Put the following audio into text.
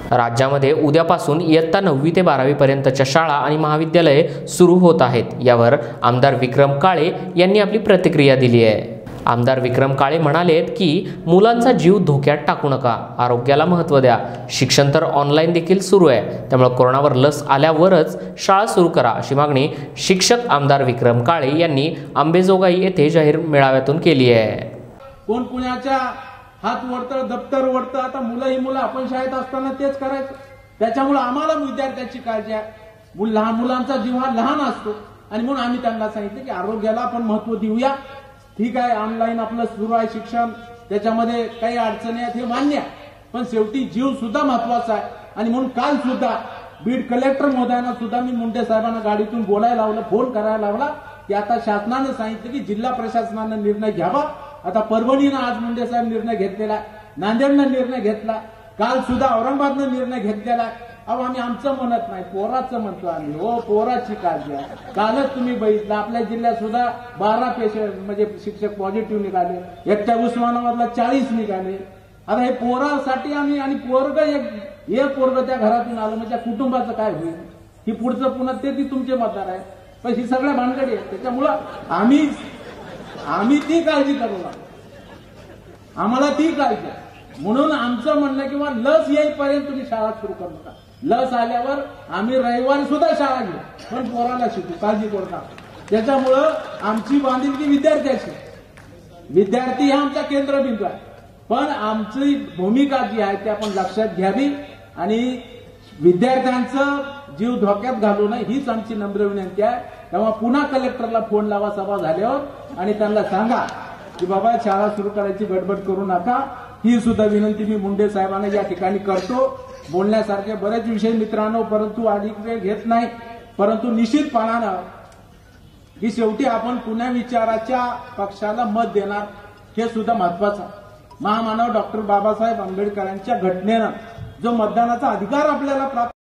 राज्यामध्ये उद्यापासून इयत्ता 9वी ते 12वी पर्यंतच्या शाळा आणि महाविद्यालये सुरू होत आहेत। यावर आमदार विक्रम काळे यांनी आपली प्रतिक्रिया दिली आहे। आमदार विक्रम काळे म्हणालेत की मुलांचा जीव धोक्यात टाकू नका, आरोग्याला महत्त्व द्या। शिक्षण तर ऑनलाईन देखील सुरू आहे, त्यामुळे कोरोनावर लस आल्यावरच शाळा सुरू करा, अशी मागणी शिक्षक आमदार विक्रम काळे यांनी अंबेजोगाई येथे जाहीर मेळाव्यातून केली आहे। कोण पुण्याच्या हात वरतं, दप्तर वरतं, आता मुलं आपण शाळेत असताना तेच करायचं। त्याच्यामुळे आम्हाला विद्यार्थ्याची काळजी आहे। लहान मुलांचा जीव हा लहान असतो आणि म्हणून आम्ही त्यांना सांगितलं की आरोग्याला आपण महत्त्व देऊया। ठीक आहे, ऑनलाईन आपलं सुरू आहे शिक्षण, त्याच्यामध्ये काही अडचणी आहेत हे मान्य आहे, पण शेवटी जीव सुद्धा महत्वाचा आहे। आणि म्हणून काल सुद्धा बीड कलेक्टर महोदयांना सुद्धा मी मुंडे साहेबांना गाडीतून बोलायला लावलं, फोन करायला लावला की आता शासनाने सांगितलं की जिल्हा प्रशासनाने निर्णय घ्यावा। आता परभणीनं आज मुंडे साहेब निर्णय घेतलेला, नांदेडनं निर्णय घेतला, काल सुद्धा औरंगाबादनं निर्णय घेतलेला। अहो आम्ही आमचं म्हणत नाही, पोराचं म्हणतो आम्ही। हो, पोराची काळजी आहे। कालच तुम्ही बघितलं आपल्या जिल्ह्यात सुद्धा 12 पेशंट म्हणजे शिक्षक पॉझिटिव्ह निघाले, एकट्या उस्मानाबादला 40 निघाले। आता हे पोरासाठी आम्ही, आणि पोरग एक पोरग त्या घरातून आलं म्हणजे कुटुंबाचं काय होईल? ही पुढचं पुन्हा ते तुमचे मतदार आहे, पण ही सगळ्या भानगडी आहेत। त्याच्यामुळं आम्ही ती काळजी करू लागतो, आम्हाला ती काळजी आहे। म्हणून आमचं म्हणणं किंवा लस येईपर्यंत तुम्ही शाळा सुरू करू नका। लस आल्यावर आम्ही रविवारी सुद्धा शाळा घेऊ, पण पोराला शिकू, काळजी करू नका। त्याच्यामुळं आमची बांधिलकी विद्यार्थ्याची, विद्यार्थी हा आमचा केंद्रबिंदू आहे, पण आमची भूमिका जी आहे ती आपण लक्षात घ्यावी आणि विद्यार्थ्यांचं जीव धोक्यात घालू नये हीच आमची नम्र विनंती आहे। तेव्हा पुन्हा कलेक्टरला फोन लावा सभा झाल्यावर आणि त्यांना सांगा की बाबा शाळा सुरू करायची गडबड करू नका। ही सुद्धा विनंती मी मुंडे साहेबांना या ठिकाणी करतो। बोलण्यासारखे बरेच विषय मित्रांनो, परंतु अधिक वेळ घेत नाही, परंतु निश्चितपणानं की शेवटी आपण पुण्या विचाराच्या पक्षाला मत देणार हे सुद्धा महत्वाचं आहे। महामानव डॉक्टर बाबासाहेब आंबेडकरांच्या घटनेनं जो मतदानाचा अधिकार आपल्याला प्राप्त